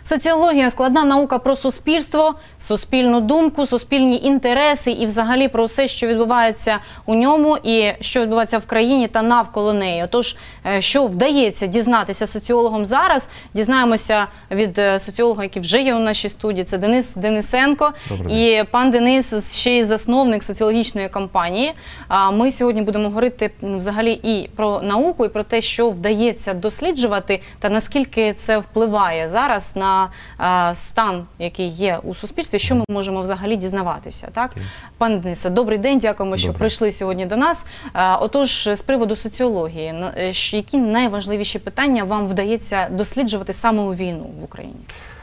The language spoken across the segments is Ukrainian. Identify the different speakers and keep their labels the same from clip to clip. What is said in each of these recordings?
Speaker 1: Соціологія – складна наука про суспільство, суспільну думку, суспільні інтереси і взагалі про все, що відбувається у ньому і що відбувається в країні та навколо неї. Отож, що вдається дізнатися соціологам зараз, дізнаємося від соціолога, який вже є у нашій студії, це Денис Денисенко. І пан Денис ще й засновник соціологічної кампанії. Ми сьогодні будемо говорити взагалі і про науку, і про те, що вдається досліджувати та наскільки це впливає зараз на стан, який є у суспільстві, що ми можемо взагалі дізнаватися. Так? Пане Денисе, добрий день, дякуємо, що прийшли сьогодні до нас. Отож, з приводу соціології, які найважливіші питання вам вдається досліджувати саме у війну в Україні?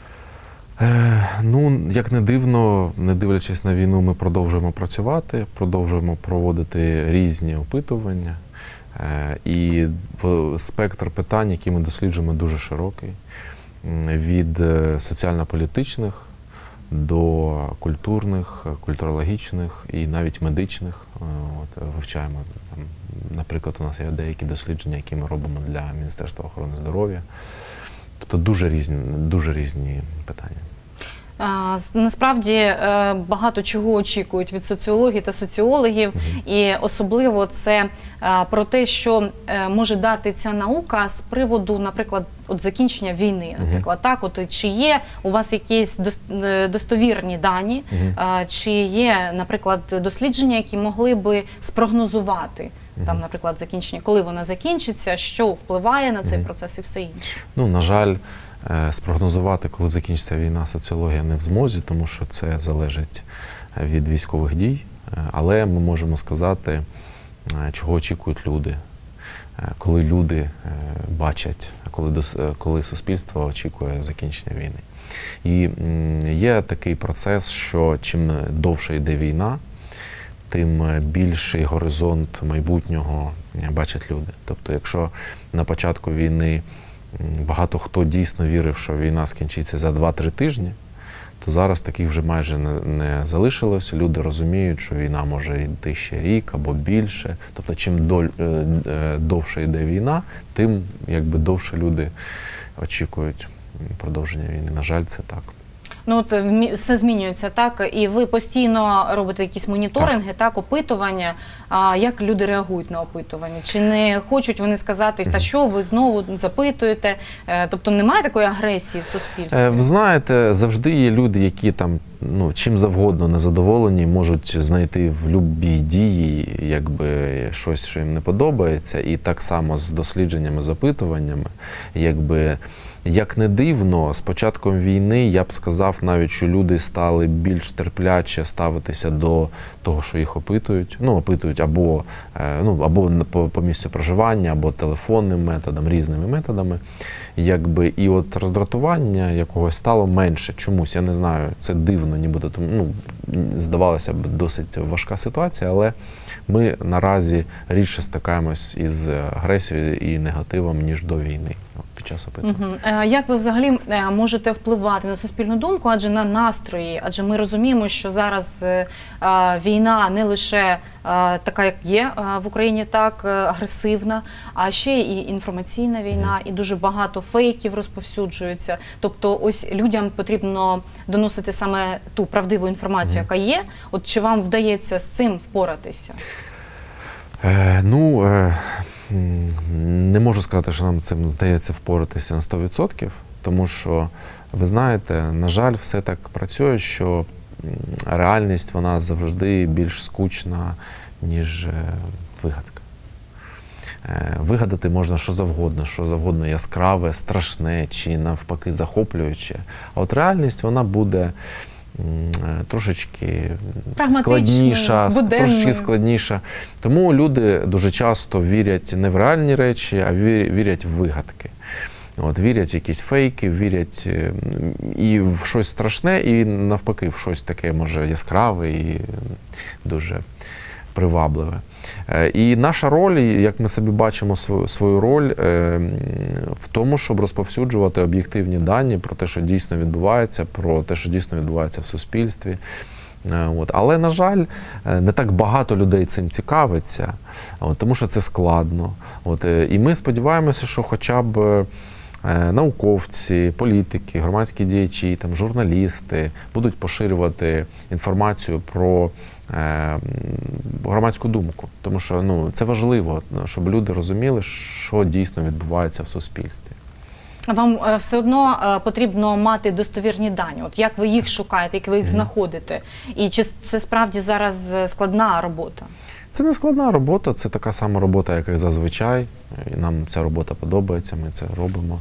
Speaker 2: Ну, як не дивно, не дивлячись на війну, ми продовжуємо працювати, продовжуємо проводити різні опитування. І спектр питань, які ми досліджуємо, дуже широкий. Від соціально-політичних до культурних, культурологічних і навіть медичних. Вивчаємо, наприклад, у нас є деякі дослідження, які ми робимо для Міністерства охорони здоров'я. Тобто дуже різні питання.
Speaker 1: Насправді багато чого очікують від соціології та соціологів, і особливо це про те, що може дати ця наука з приводу, наприклад, от закінчення війни. Наприклад, так, от чи є у вас якісь достовірні дані, чи є, наприклад, дослідження, які могли би спрогнозувати, там, наприклад, закінчення, коли вона закінчиться, що впливає на цей процес і все інше?
Speaker 2: Ну, на жаль, спрогнозувати, коли закінчиться війна, соціологія не в змозі, тому що це залежить від військових дій. Але ми можемо сказати, чого очікують люди, коли люди бачать, коли суспільство очікує закінчення війни. І є такий процес, що чим довше йде війна, тим більший горизонт майбутнього бачать люди. Тобто, якщо на початку війни багато хто дійсно вірив, що війна скінчиться за 2-3 тижні, то зараз таких вже майже не залишилось. Люди розуміють, що війна може йти ще рік або більше. Тобто, чим довше йде війна, тим якби довше люди очікують продовження війни. На жаль, це так.
Speaker 1: Ну, от все змінюється, так? І ви постійно робите якісь моніторинги, так, опитування. Як люди реагують на опитування? Чи не хочуть вони сказати, та що ви знову запитуєте? Тобто немає такої агресії в суспільстві?
Speaker 2: Ви знаєте, завжди є люди, які там, ну, чим завгодно незадоволені, можуть знайти в любій дії, якби, щось, що їм не подобається. І так само з дослідженнями, з опитуваннями, якби, як не дивно, з початком війни, я б сказав навіть, що люди стали більш терпляче ставитися до того, що їх опитують. Ну, опитують або по місцю проживання, або телефонним методом, різними методами. Якби, і от роздратування якогось стало менше чомусь, я не знаю, це дивно, нібито, ну, здавалося б, досить важка ситуація, але ми наразі рідше стикаємось із агресією і негативом, ніж до війни під час опитування.
Speaker 1: Як ви взагалі можете впливати на суспільну думку, адже на настрої? Адже ми розуміємо, що зараз війна не лише така, як є в Україні, так, агресивна, а ще і інформаційна війна, і дуже багато фейків розповсюджується. Тобто ось людям потрібно доносити саме ту правдиву інформацію, яка є. От чи вам вдається з цим впоратися?
Speaker 2: Не можу сказати, що нам цим вдається впоратися на 100%, тому що, ви знаєте, на жаль, все так працює, що реальність, вона завжди більш скучна, ніж вигадка. Вигадати можна що завгодно яскраве, страшне чи навпаки захоплююче. А от реальність, вона буде трошечки складніша. Тому люди дуже часто вірять не в реальні речі, а вірять в вигадки. От, вірять в якісь фейки, вірять і в щось страшне, і навпаки в щось таке, може, яскраве і дуже привабливе. І наша роль, як ми собі бачимо свою роль, в тому, щоб розповсюджувати об'єктивні дані про те, що дійсно відбувається, про те, що дійсно відбувається в суспільстві. Але, на жаль, не так багато людей цим цікавиться, тому що це складно. І ми сподіваємося, що хоча б науковці, політики, громадські діячі, там, журналісти будуть поширювати інформацію про громадську думку. Тому що це важливо, щоб люди розуміли, що дійсно відбувається в суспільстві.
Speaker 1: Вам все одно потрібно мати достовірні дані. От як ви їх шукаєте, як ви їх знаходите? І чи це справді зараз складна робота?
Speaker 2: Це не складна робота, це така сама робота, як і зазвичай. І нам ця робота подобається, ми це робимо.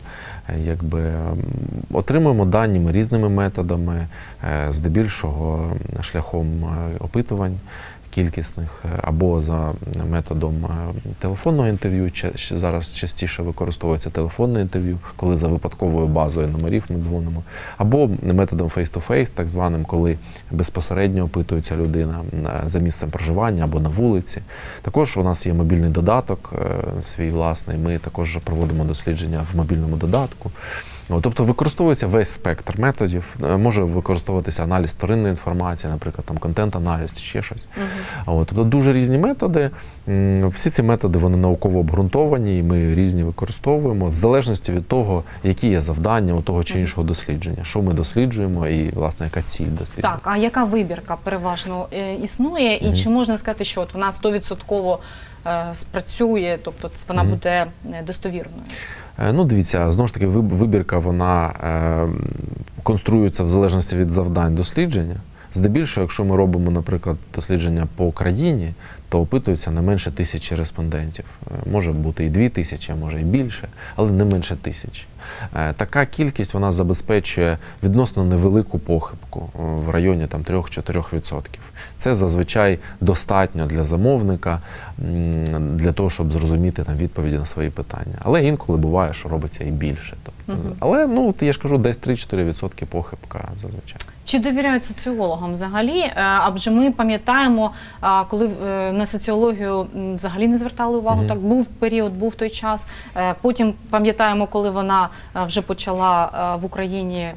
Speaker 2: Отримуємо дані ми різними методами, здебільшого шляхом опитувань кількісних, або за методом телефонного інтерв'ю. Зараз частіше використовується телефонне інтерв'ю, коли за випадковою базою номерів ми дзвонимо, або методом face-to-face, так званим, коли безпосередньо опитується людина за місцем проживання або на вулиці. Також у нас є мобільний додаток свій власний, ми також проводимо дослідження в мобільному додатку. Тобто використовується весь спектр методів, може використовуватися аналіз вторинної інформації, наприклад, там контент-аналіз чи ще щось. Тобто дуже різні методи. Всі ці методи, вони науково обґрунтовані, і ми різні використовуємо, в залежності від того, які є завдання у того чи іншого дослідження, що ми досліджуємо і, власне, яка ціль дослідження.
Speaker 1: Так, а яка вибірка переважно існує, і чи можна сказати, що от вона 100% спрацює, тобто вона буде достовірною?
Speaker 2: Дивіться, знову ж таки, вибірка, вона конструюється в залежності від завдань дослідження. Здебільшого, якщо ми робимо, наприклад, дослідження по країні, то опитується не менше 1000 респондентів. Може бути і 2000, а може і більше, але не менше 1000. Така кількість, вона забезпечує відносно невелику похибку в районі 3-4%. Це зазвичай достатньо для замовника, для того, щоб зрозуміти відповіді на свої питання. Але інколи буває, що робиться і більше. Але, я ж кажу, десь 3-4% похибка зазвичай.
Speaker 1: Чи довіряють соціологам взагалі? Адже ми пам'ятаємо, коли на соціологію взагалі не звертали увагу, так був період, був той час. Потім пам'ятаємо, коли вона вже почала в Україні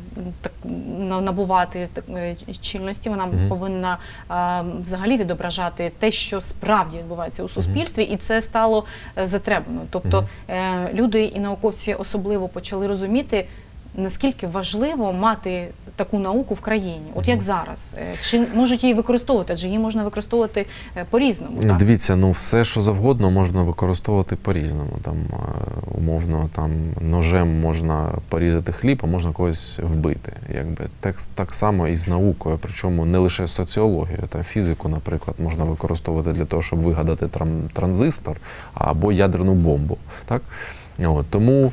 Speaker 1: набувати чинності, вона повинна взагалі відображати те, що справді відбувається у суспільстві, і це стало затребано. Тобто люди і науковці особливо почали розуміти, наскільки важливо мати таку науку в країні, от як зараз. Чи можуть її використовувати? Адже її можна використовувати по-різному. Так?
Speaker 2: Дивіться, все, що завгодно можна використовувати по-різному. Умовно, ножем можна порізати хліб, а можна когось вбити. Так само і з наукою, причому не лише соціологію. Фізику, наприклад, можна використовувати для того, щоб вигадати транзистор або ядерну бомбу. Так? Тому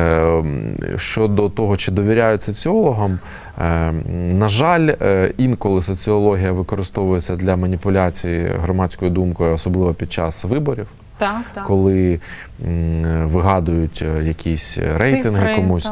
Speaker 2: щодо того, чи довіряють соціологам, на жаль, інколи соціологія використовується для маніпуляції громадською думкою, особливо під час виборів.
Speaker 1: Так.
Speaker 2: Коли вигадують якісь рейтинги цифри, комусь.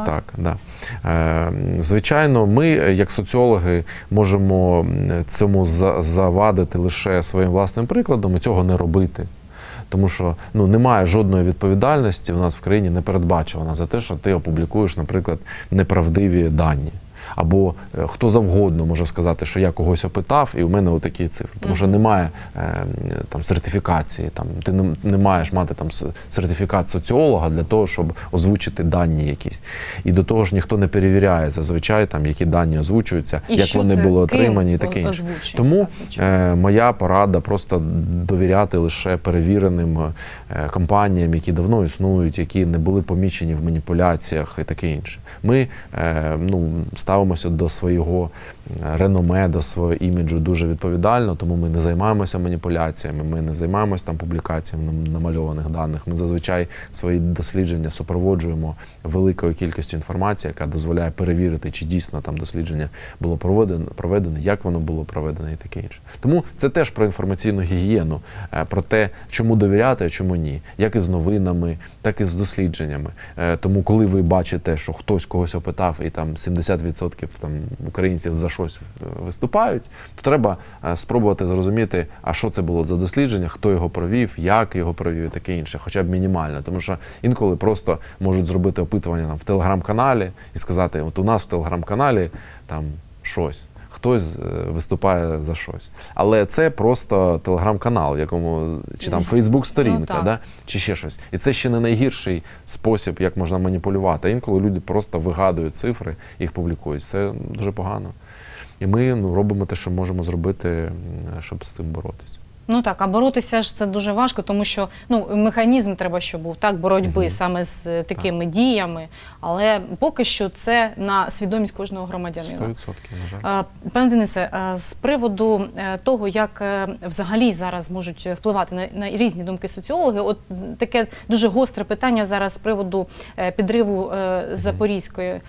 Speaker 2: Звичайно, ми, як соціологи, можемо цьому завадити лише своїм власним прикладом і цього не робити. Тому що немає жодної відповідальності у нас в країні не передбачена за те, що ти опублікуєш, наприклад, неправдиві дані. Або хто завгодно може сказати, що я когось опитав і у мене отакі цифри. Тому що немає сертифікації, ти не маєш мати сертифікат соціолога для того, щоб озвучити дані якісь. І до того ж ніхто не перевіряє зазвичай, які дані озвучуються, і як вони були отримані і таке інше. Тому моя порада просто довіряти лише перевіреним компаніям, які давно існують, які не були помічені в маніпуляціях і таке інше. Ми ставимося до свого реноме, до свого іміджу дуже відповідально, тому ми не займаємося маніпуляціями, ми не займаємося публікаціями намальованих даних. Ми зазвичай свої дослідження супроводжуємо великою кількістю інформації, яка дозволяє перевірити, чи дійсно дослідження було проведене, як воно було проведене і таке інше. Тому це теж про інформаційну гігієну, про те, чому довіряти, а чому ні. Як і з новинами, так і з дослідженнями. Тому коли ви бачите, що хтось когось опитав і 70% українців за щось виступають, то треба спробувати зрозуміти, а що це було за дослідження, хто його провів, як його провів і таке інше, хоча б мінімально. Тому що інколи просто можуть зробити опитування в телеграм-каналі і сказати, от у нас в телеграм-каналі щось. хтось виступає за щось. Але це просто телеграм-канал, в якому, чи там фейсбук-сторінка,
Speaker 1: Ну,
Speaker 2: да? Чи ще щось. І це ще не найгірший спосіб, як можна маніпулювати. Інколи люди просто вигадують цифри, їх публікують. Це дуже погано. І ми робимо те, що можемо зробити, щоб з цим боротися.
Speaker 1: Ну так, а боротися ж це дуже важко, тому що механізм треба, щоб був, так, боротьби саме з такими діями, але поки що це на свідомість кожного громадянина.
Speaker 2: 100%, на жаль.
Speaker 1: Пане Денисе, з приводу того, як взагалі зараз можуть впливати на різні думки соціологи, от таке дуже гостре питання зараз з приводу підриву Запорізької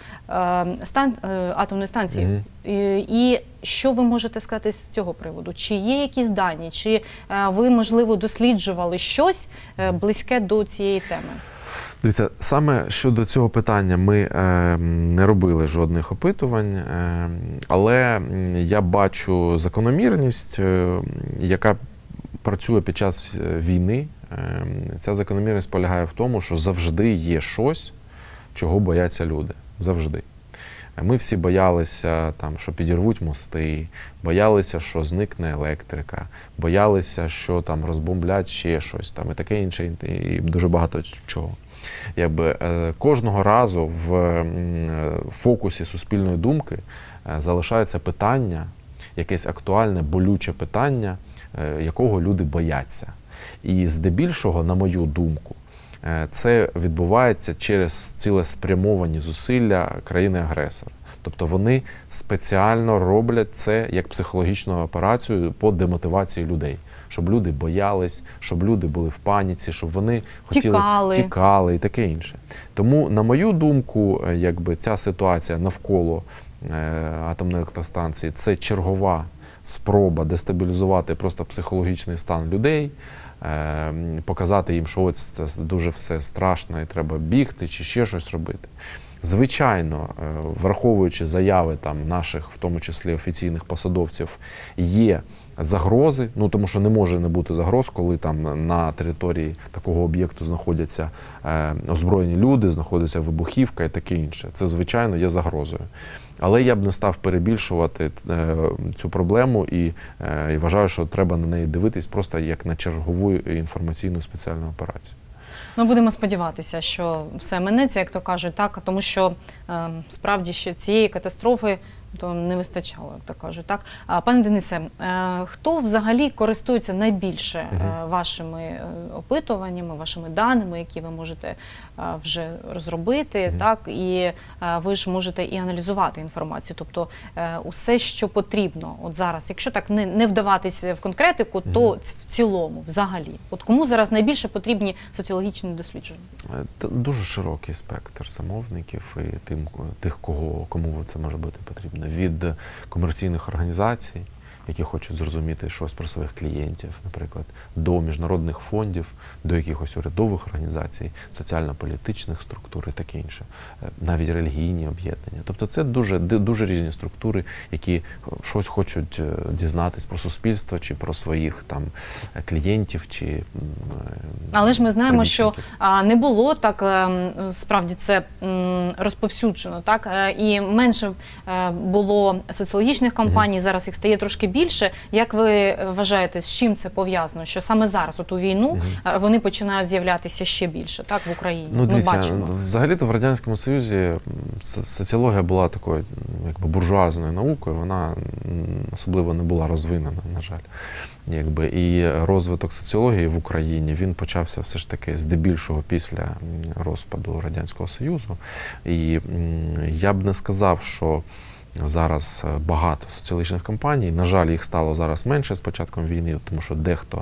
Speaker 1: атомної станції. І що ви можете сказати з цього приводу? Чи є якісь дані? Чи ви, можливо, досліджували щось близьке до цієї теми?
Speaker 2: Дивіться, саме щодо цього питання ми не робили жодних опитувань, але я бачу закономірність, яка працює під час війни. Ця закономірність полягає в тому, що завжди є щось, чого бояться люди. Завжди. Ми всі боялися, що підірвуть мости, боялися, що зникне електрика, боялися, що розбомблять ще щось, і таке інше, і дуже багато чого. Кожного разу в фокусі суспільної думки залишається питання, якесь актуальне, болюче питання, якого люди бояться. І здебільшого, на мою думку, це відбувається через цілеспрямовані зусилля країни-агресора. Тобто вони спеціально роблять це як психологічну операцію по демотивації людей. Щоб люди боялись, щоб люди були в паніці, щоб вони тікали і таке інше. Тому, на мою думку, ця ситуація навколо атомної електростанції – це чергова спроба дестабілізувати просто психологічний стан людей, показати їм, що ось це дуже все страшно і треба бігти чи ще щось робити. Звичайно, враховуючи заяви наших, в тому числі офіційних посадовців, є загрози, тому що не може не бути загроз, коли на території такого об'єкту знаходяться озброєні люди, знаходиться вибухівка і таке інше. Це, звичайно, є загрозою. Але я б не став перебільшувати цю проблему і вважаю, що треба на неї дивитись просто як на чергову інформаційну спеціальну операцію.
Speaker 1: Будемо сподіватися, що все минеться, як то кажуть, так, тому що справді ще цієї катастрофи то не вистачало, як то кажуть. Так? Пане Денисе, хто взагалі користується найбільше вашими опитуваннями, вашими даними, які ви можете вже розробити, так? І ви ж можете і аналізувати інформацію, тобто усе, що потрібно от зараз, якщо так не вдаватись в конкретику, то в цілому, взагалі. От кому зараз найбільше потрібні соціологічні дослідження?
Speaker 2: Дуже широкий спектр замовників і тих, кому це може бути потрібно. Від комерційних організацій, які хочуть зрозуміти щось про своїх клієнтів, наприклад, до міжнародних фондів, до якихось урядових організацій, соціально-політичних структур і таке інше, навіть релігійні об'єднання. Тобто це дуже різні структури, які щось хочуть дізнатись про суспільство чи про своїх клієнтів чи
Speaker 1: Але ж ми знаємо, що не було так, справді це розповсюджено, так? І менше було соціологічних кампаній, зараз їх стає трошки більше. Як ви вважаєте, з чим це пов'язано? Що саме зараз, у війну, вони починають з'являтися ще більше, так, в Україні? Ми бачимо.
Speaker 2: Взагалі-то в Радянському Союзі соціологія була такою буржуазною наукою, вона особливо не була розвинена, на жаль. І розвиток соціології в Україні, він почався все ж таки здебільшого після розпаду Радянського Союзу. І я б не сказав, що зараз багато соціологічних кампаній. На жаль, їх стало зараз менше з початком війни, тому що дехто,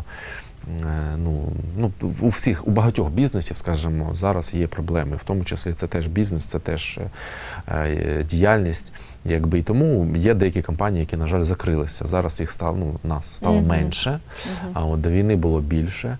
Speaker 2: у багатьох бізнесів, скажімо, зараз є проблеми. В тому числі це теж бізнес, це теж діяльність. І тому є деякі компанії, які, на жаль, закрилися. Зараз їх нас стало менше, а до війни було більше.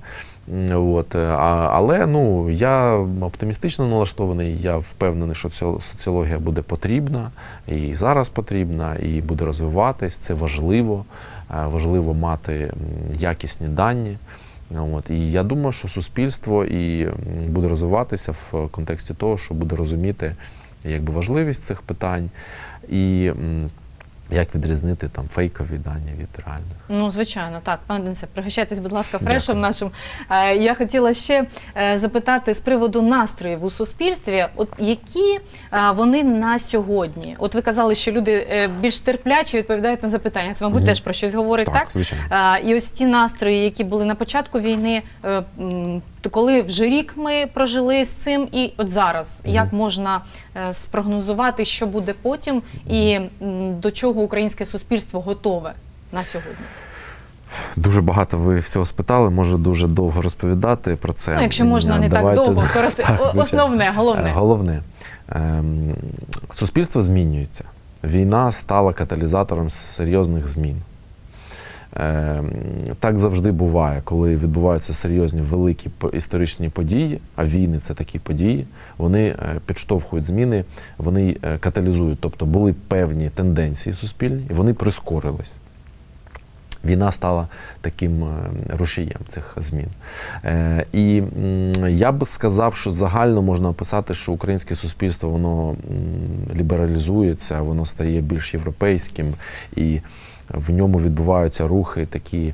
Speaker 2: Але я оптимістично налаштований, я впевнений, що соціологія буде потрібна, і зараз потрібна, і буде розвиватись. Це важливо. Важливо мати якісні дані. І я думаю, що суспільство і буде розвиватися в контексті того, що буде розуміти важливість цих питань. І Як відрізнити там фейкові дані від реальних?
Speaker 1: Ну, звичайно, так. Пане Денисе, пригощайтесь, будь ласка, фрешем
Speaker 2: Дякую.
Speaker 1: нашим. Я хотіла ще запитати з приводу настроїв у суспільстві, от які вони на сьогодні? От ви казали, що люди більш терплячі відповідають на запитання. Це, мабуть, теж про щось говорить, так?
Speaker 2: Звичайно.
Speaker 1: І ось ті настрої, які були на початку війни, коли вже рік ми прожили з цим, і от зараз, як можна спрогнозувати, що буде потім, і до чого українське суспільство готове на сьогодні?
Speaker 2: Дуже багато ви всього спитали, можу дуже довго розповідати про це.
Speaker 1: Ну, якщо можна, не так довго, основне, головне.
Speaker 2: Головне. Суспільство змінюється. Війна стала каталізатором серйозних змін. Так завжди буває, коли відбуваються серйозні великі історичні події, а війни – це такі події, вони підштовхують зміни, вони каталізують. Тобто були певні тенденції суспільні, і вони прискорились. Війна стала таким рушієм цих змін. І я б сказав, що загально можна описати, що українське суспільство, воно лібералізується, воно стає більш європейським, і в ньому відбуваються рухи такі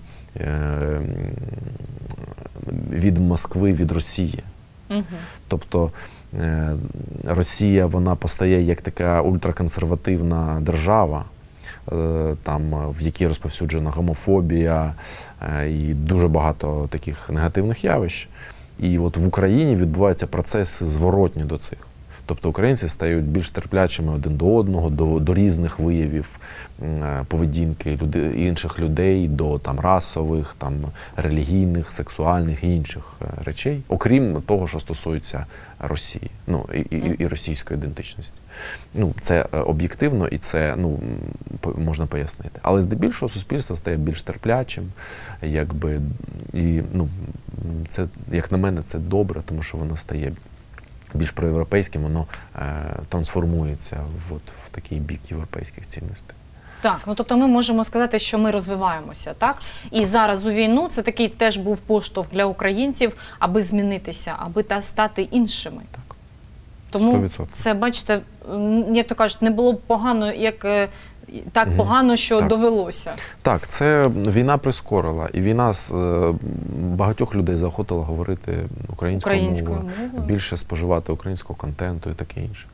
Speaker 2: від Москви, від Росії. Тобто Росія, вона постає як така ультраконсервативна держава, там, в якій розповсюджена гомофобія і дуже багато таких негативних явищ. І от в Україні відбуваються процеси зворотні до цих. Тобто українці стають більш терплячими один до одного, до різних виявів поведінки інших людей, до там, расових, там, релігійних, сексуальних і інших речей, окрім того, що стосується Росії, ну, і російської ідентичності. Ну, це об'єктивно і це, ну, можна пояснити. Але здебільшого суспільство стає більш терплячим, якби, і, ну, це, як на мене, це добре, тому що воно стає більш проєвропейським, воно трансформується в такий бік європейських цінностей.
Speaker 1: Так, ну тобто ми можемо сказати, що ми розвиваємося, так? І зараз у війну це такий теж був поштовх для українців, аби змінитися, аби стати іншими.
Speaker 2: Так.
Speaker 1: Тому
Speaker 2: 100%.
Speaker 1: це, бачите, як то кажуть, не було погано, як так погано, що
Speaker 2: так.
Speaker 1: довелося.
Speaker 2: Так, це війна прискорила, і війна багатьох людей заохотила говорити українською мовою, більше споживати українського контенту і таке інше.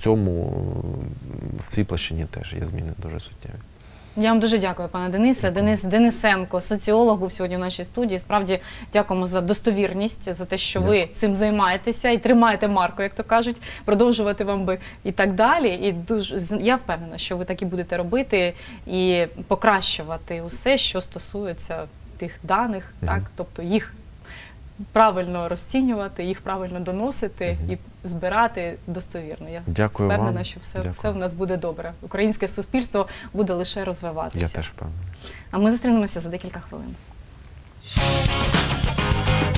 Speaker 2: В цій площині теж є зміни дуже суттєві.
Speaker 1: Я вам дуже дякую, пане Денисе. Денис Денисенко, соціолог, був сьогодні в нашій студії. Справді дякуємо за достовірність, за те, що ви цим займаєтеся і тримаєте марку, як то кажуть, продовжувати вам би і так далі. І я впевнена, що ви так і будете робити і покращувати усе, що стосується тих даних, так, тобто їх правильно розцінювати, їх правильно доносити і збирати достовірно. Я
Speaker 2: Дякую
Speaker 1: впевнена,
Speaker 2: вам.
Speaker 1: що все в нас буде добре. Українське суспільство буде лише розвиватися.
Speaker 2: Я теж впевнений.
Speaker 1: А ми зустрінемося за декілька хвилин.